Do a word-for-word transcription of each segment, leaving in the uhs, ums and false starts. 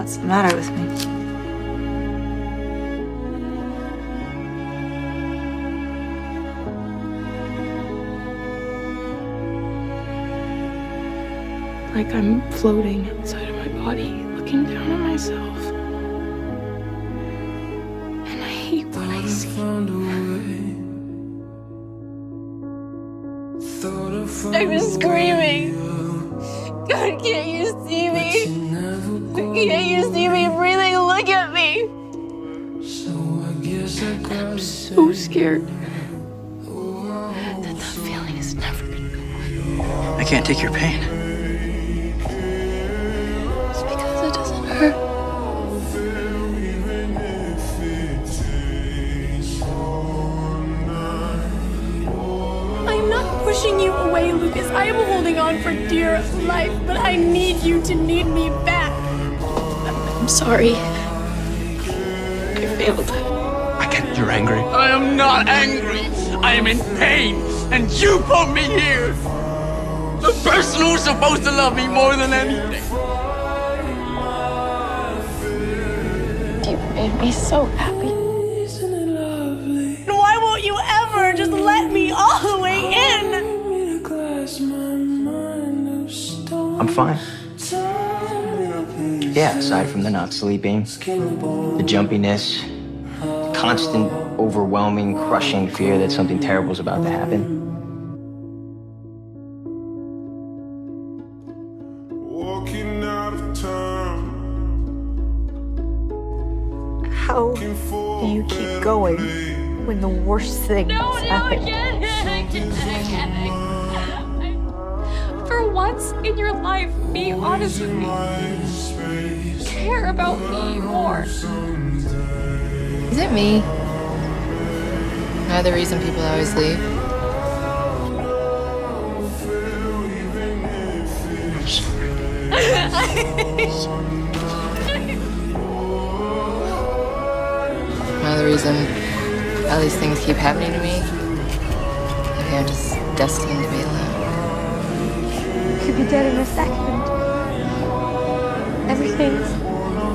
What's the matter with me? Like I'm floating outside of my body, looking down at myself. And I hate what I see. I'm screaming. God, can't you see me? Can't you see me breathing? Look at me. I'm so scared that that feeling is never gonna go away. I can't take your pain. It's because it doesn't hurt. I'm not pushing you away, Lucas. I am holding on for dear life, but I need you to need me back. I'm sorry. I failed. I get you're angry. I am not angry. I am in pain, and you put me here. The person who's supposed to love me more than anything. You made me so happy. Why won't you ever just let me all the way in? I'm fine. Yeah, aside from the not sleeping, the jumpiness, the constant, overwhelming, crushing fear that something terrible is about to happen. Walking out of time. How do you keep going when the worst thing No, has no, happened? again, again, again. For once in your life, be honest with me. Care about me more. Is it me? Am I the reason people always leave? Am I the reason all these things keep happening to me? Maybe I'm just destined to be alone. Could be dead in a second. Everything's so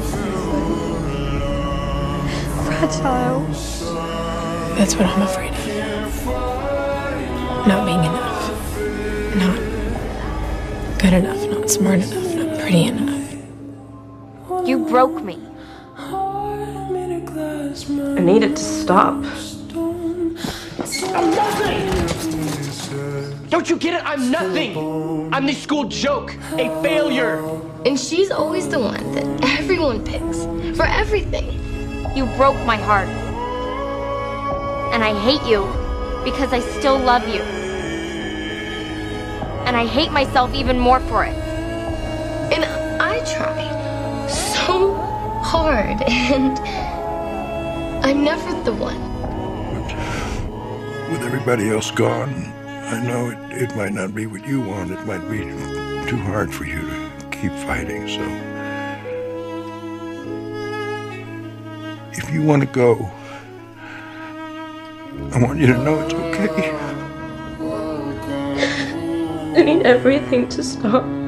fragile. That's what I'm afraid of. Not being enough. Not good enough, not smart enough, not pretty enough. You broke me. I need it to stop. I'm nothing! Don't you get it? I'm nothing! I'm the school joke, a failure! And she's always the one that everyone picks for everything. You broke my heart. And I hate you because I still love you. And I hate myself even more for it. And I tried so hard, and I'm never the one. With everybody else gone, I know it, it might not be what you want. It might be too hard for you to keep fighting, so if you want to go, I want you to know it's okay. I need everything to stop.